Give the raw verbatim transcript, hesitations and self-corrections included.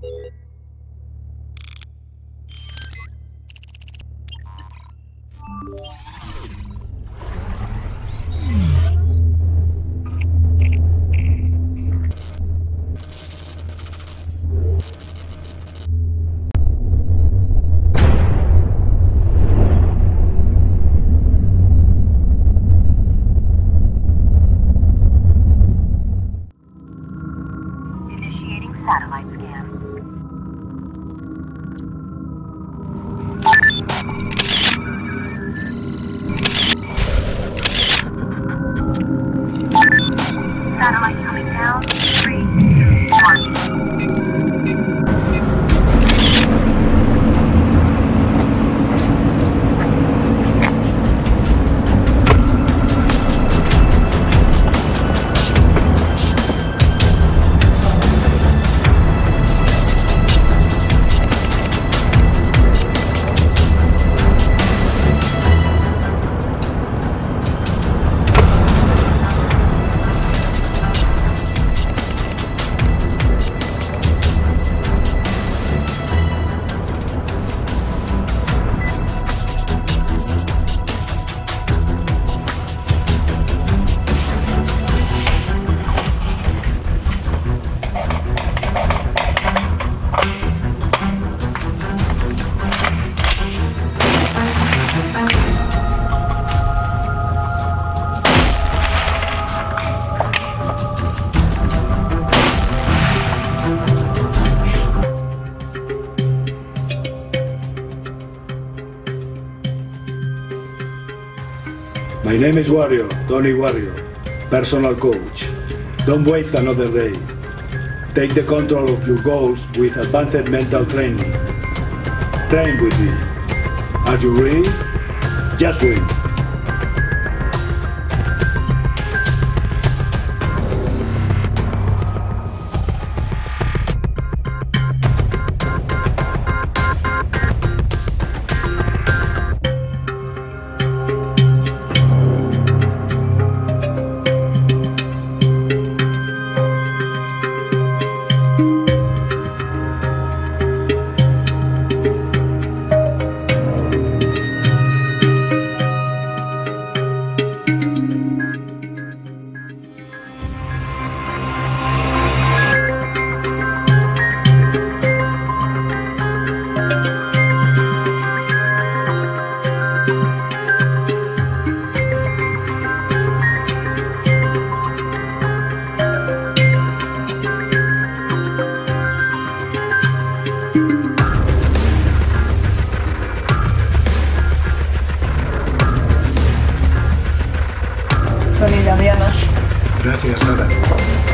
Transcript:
Satellite scan. Satellite coming down. Three, two, one. My name is Warrior, Toni Warrior, personal coach. Don't waste another day. Take the control of your goals with advanced mental training. Train with me. Are you ready? Just win. Solidaridad. Gracias, Sara.